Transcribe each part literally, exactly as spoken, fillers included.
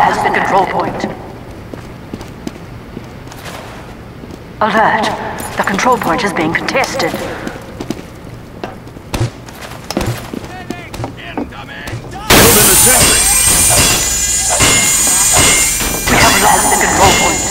lost the control point. Alert! The control point is being contested. We have lost the control point.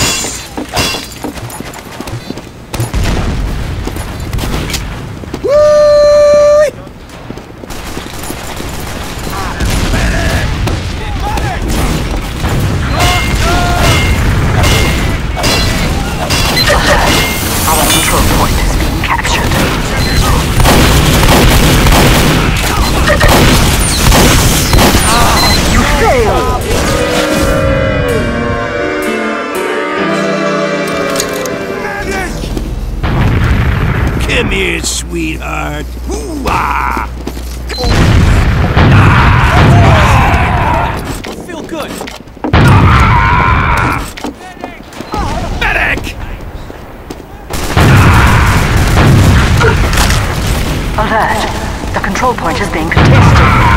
Come here, sweetheart. Hoo-ah! Feel good. Medic! Alert! The control point is being contested.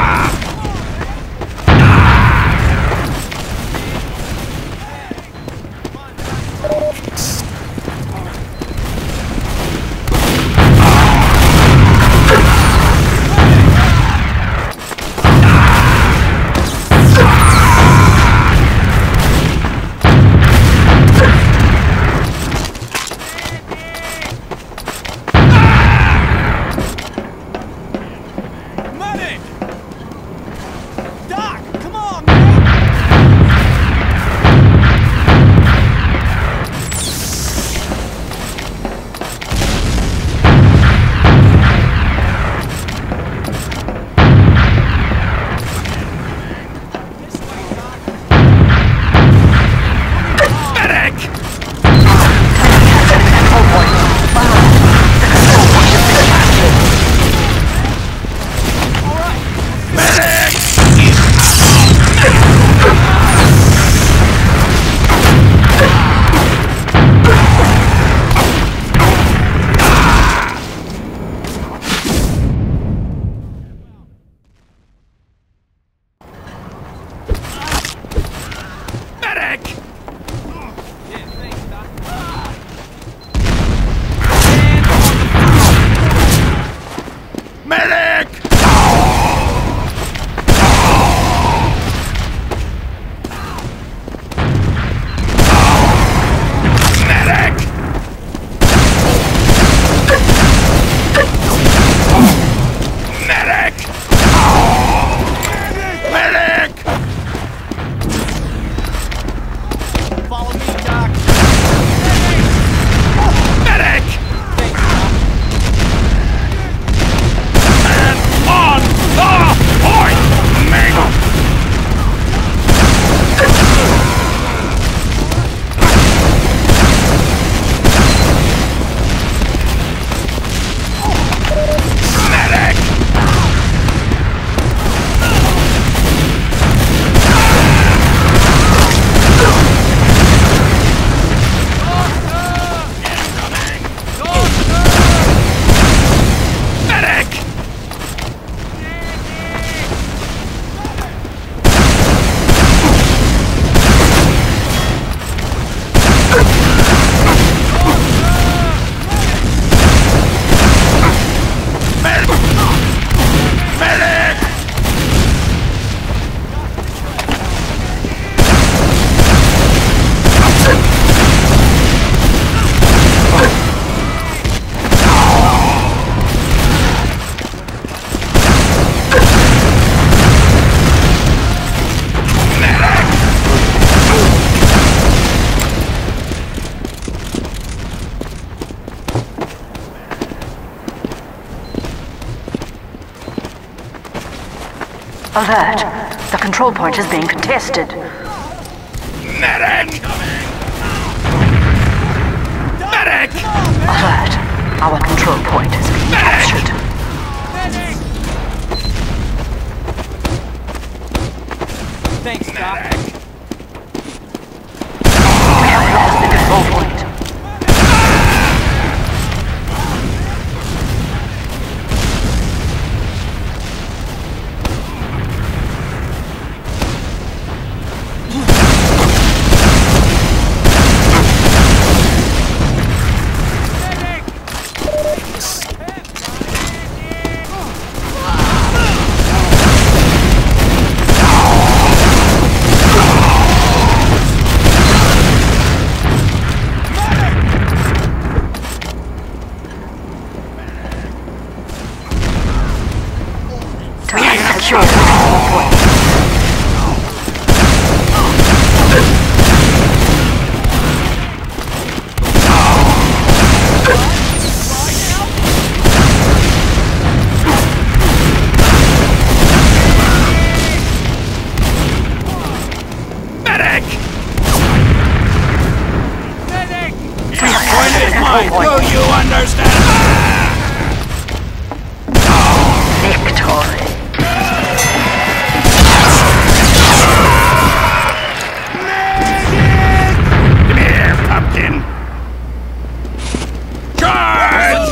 Alert! The control point is being contested. Medic! Medic! Alert! Our control point is being captured. Thanks, Doc. We have lost the control point. Medic! Medic! This point is mine. Do you understand? Victory. Come here, pumpkin. Charge!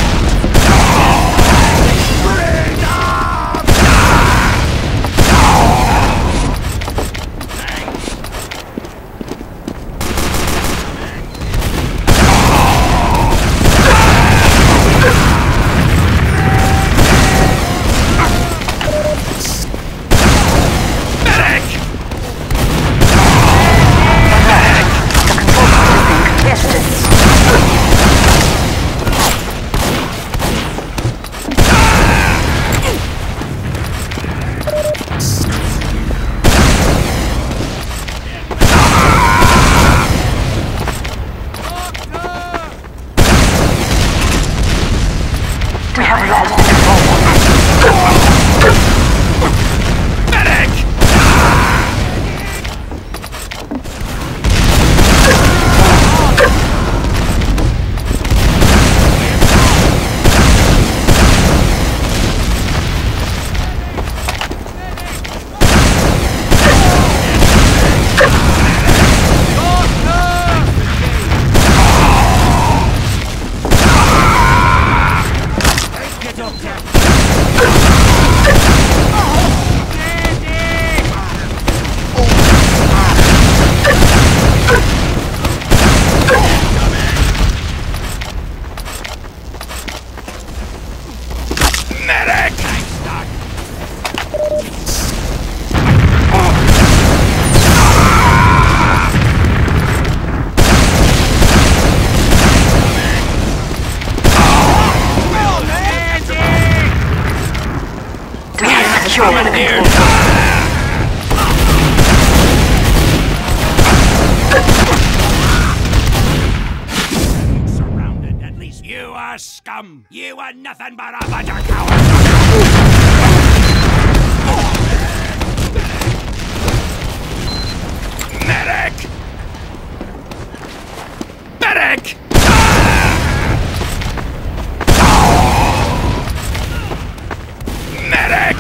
We have lost control. Medic! Medic! We have secured the Commandeer! control. Surrounded, at least. You are scum! You are nothing but a bunch of cowards! Medic! Medic! Medic!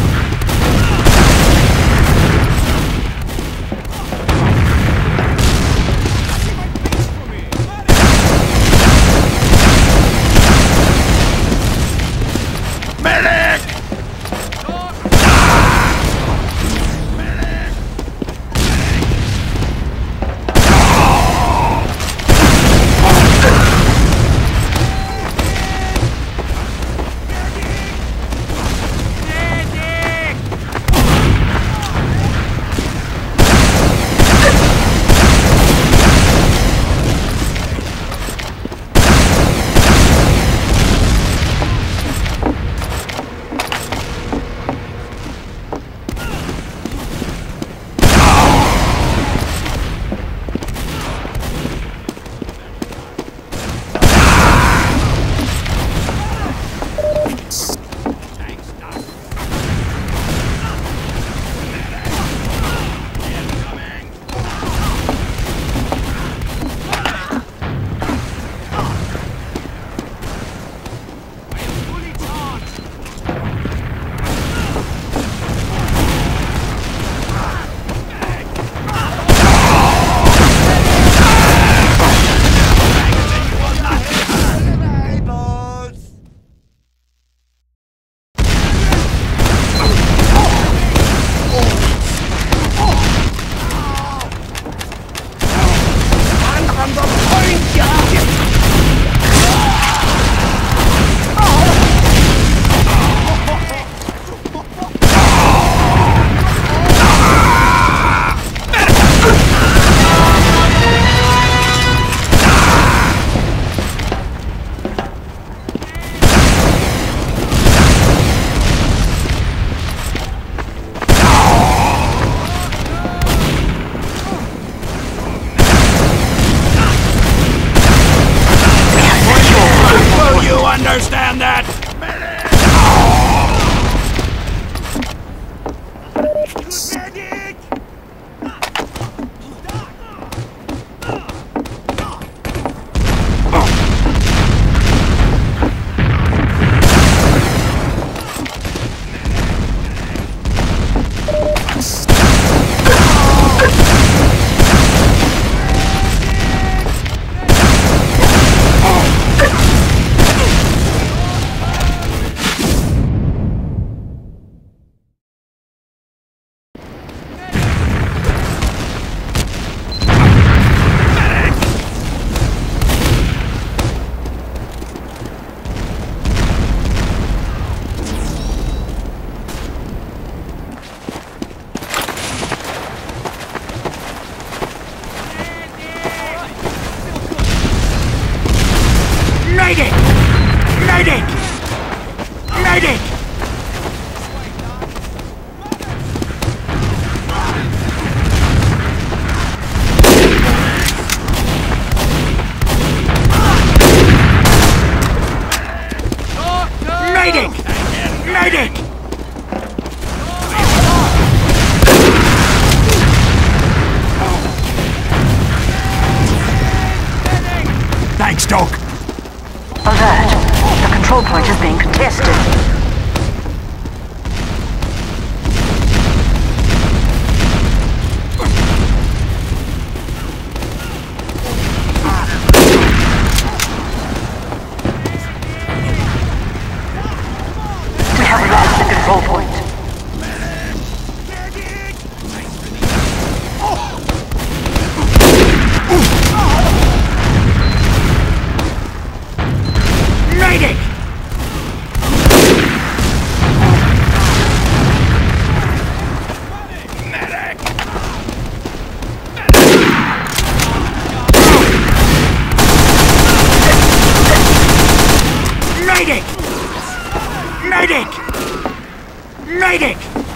Medic! Medic! dog! Alert! The control point is being contested. We have lost the control point. Medic! Medic! Medic! Medic! Medic!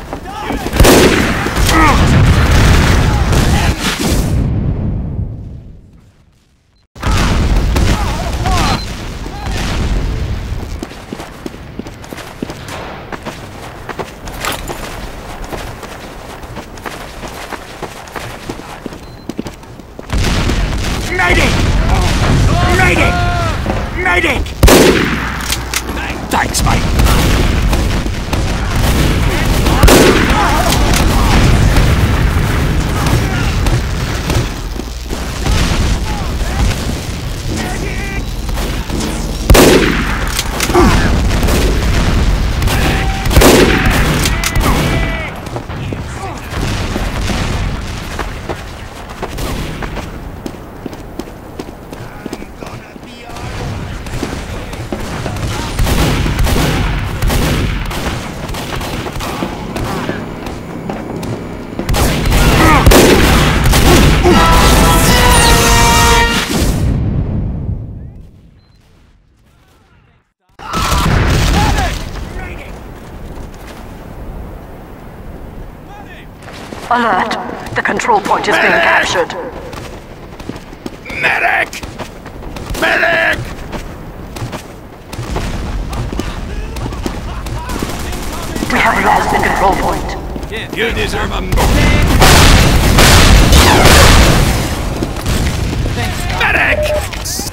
Medic! Medic! Medic! Thanks, mate. Alert! The control point is being captured. Medic! Medic! We have lost the control point. You deserve a medic!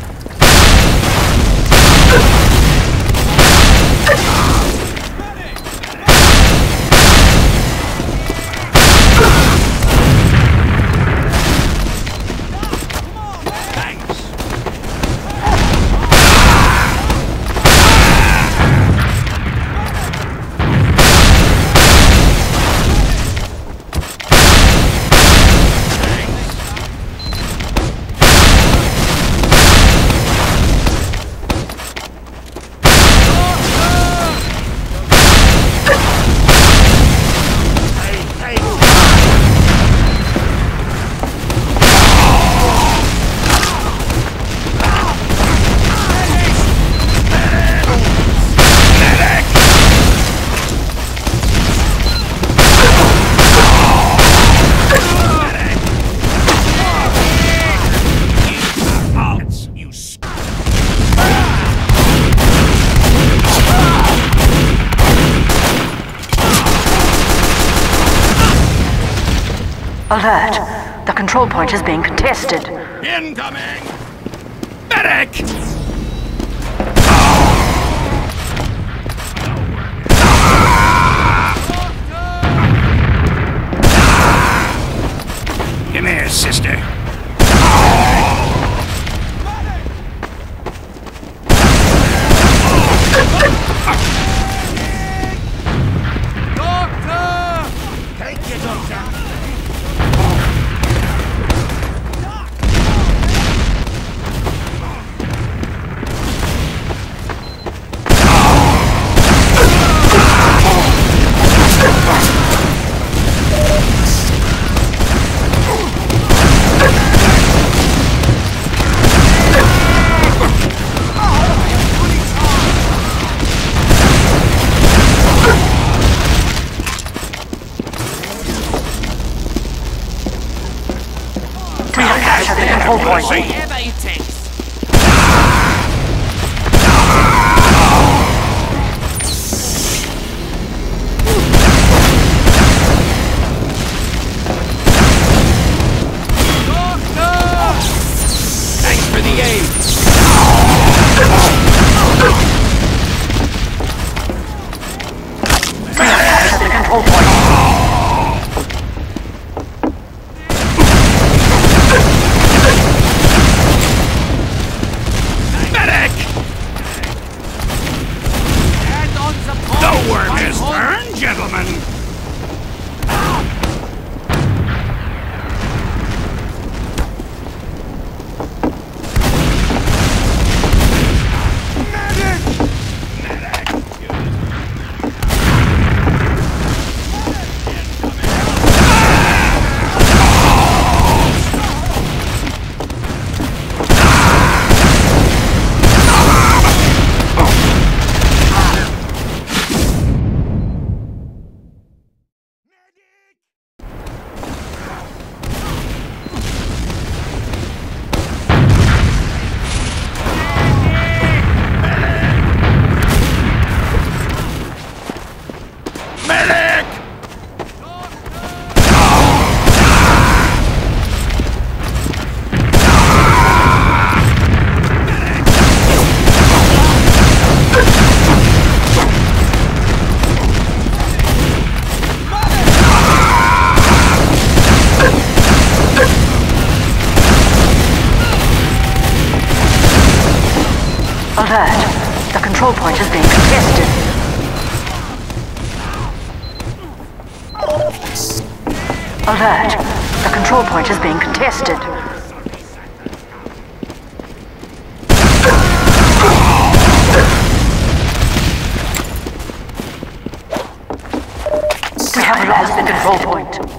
Alert! The control point is being contested. Incoming! Medic! Come here, sister. Doctor! Take your doctor! Control point. Whatever it takes. Thanks for the aid. Alert! The control point is being contested. Alert! The control point is being contested. We have lost the control point.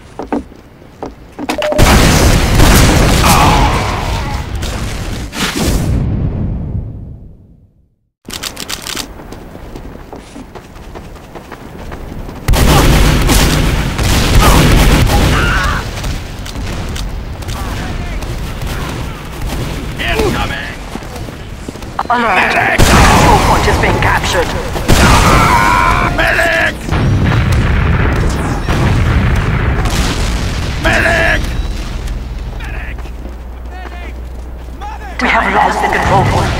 Alert! Medic! The control point is being captured. Ah, medic! Medic! Medic! Medic! We have lost the control point.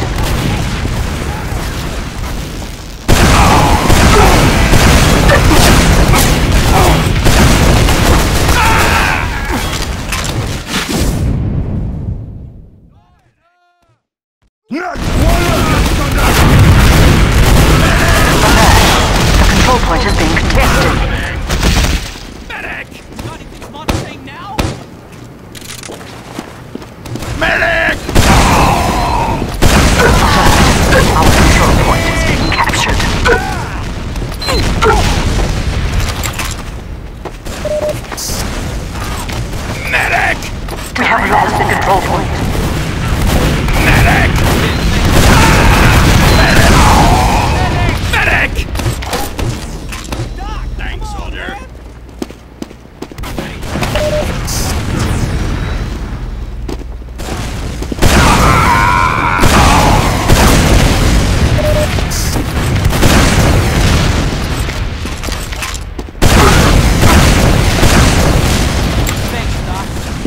Not one of them! The control point is being contested. Medic! Got anything smart to say now? Medic! Our control point is being captured. Medic! We have lost the control point. Medic! Medic! Medic! Thanks, soldier. Thanks, Doc.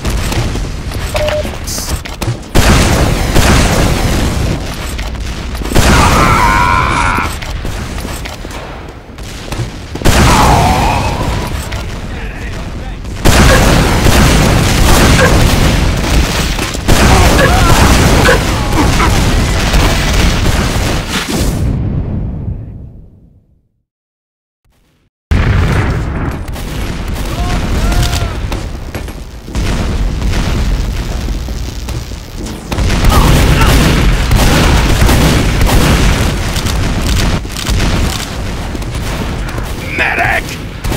Medic!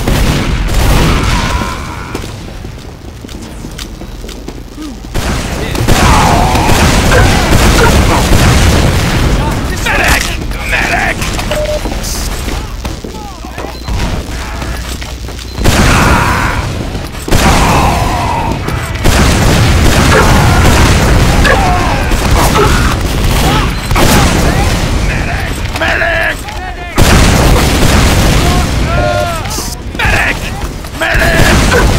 Medic! Medic! Medic! Medic! Medic! Medic!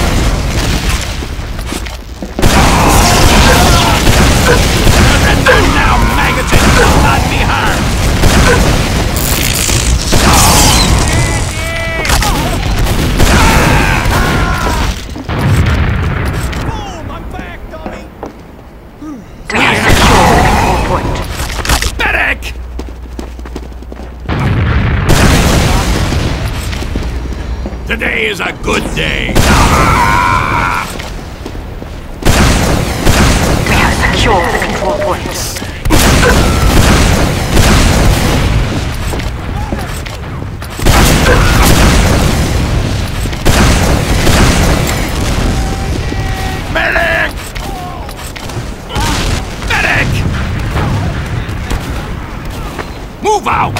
Surrender now, maggots, and you will not be harmed! Boom! I'm back, dummy! We have secured the control point. Medic! Today is a good day. We have secured the control point. Medic! Medic! Move out!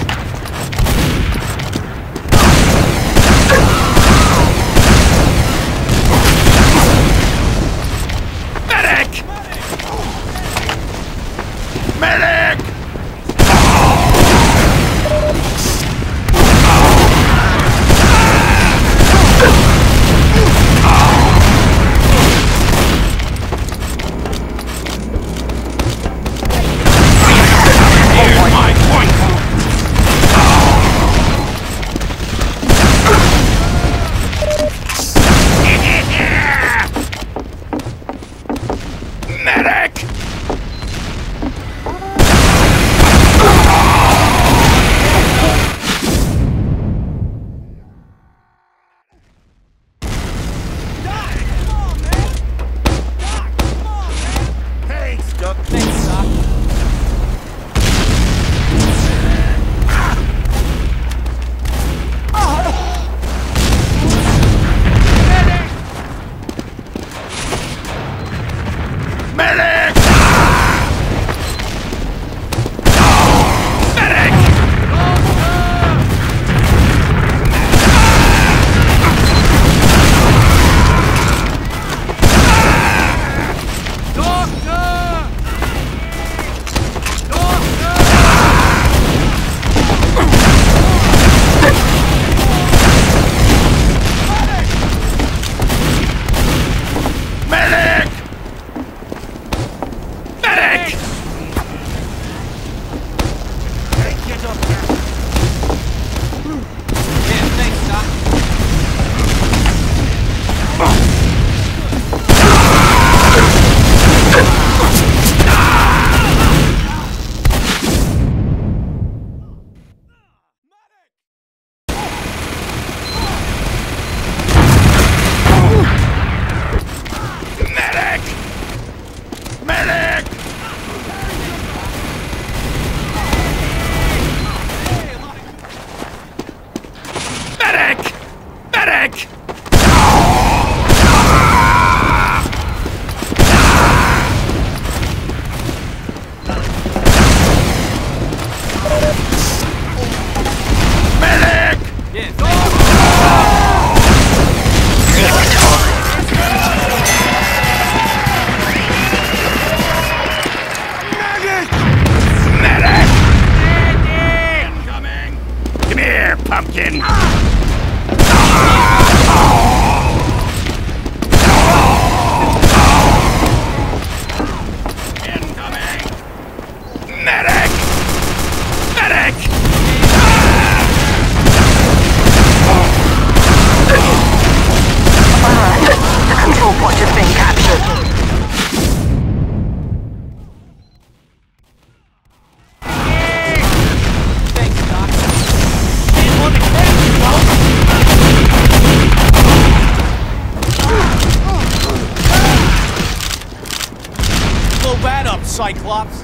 up, Cyclops!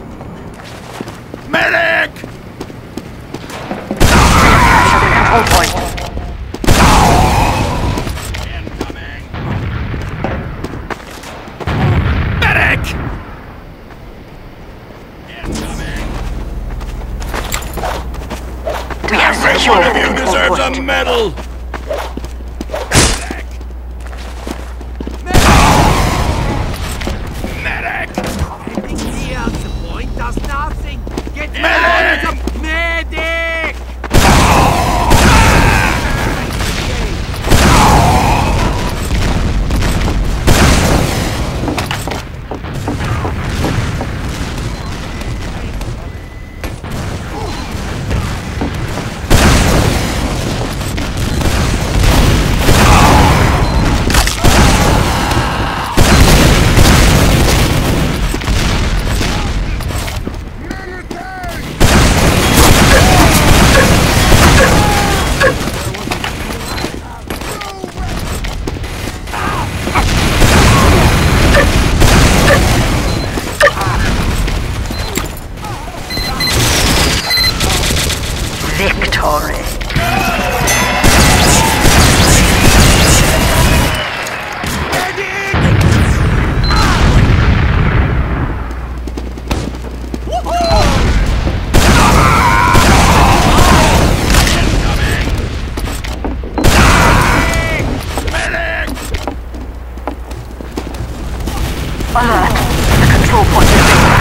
Medic! Control point. Incoming! Medic! Incoming! We have Every secured one of the you control deserves a point. medal! Medic! Anything here, the point does nothing! Get Medic! the medic! Victory. Alert. The control point is being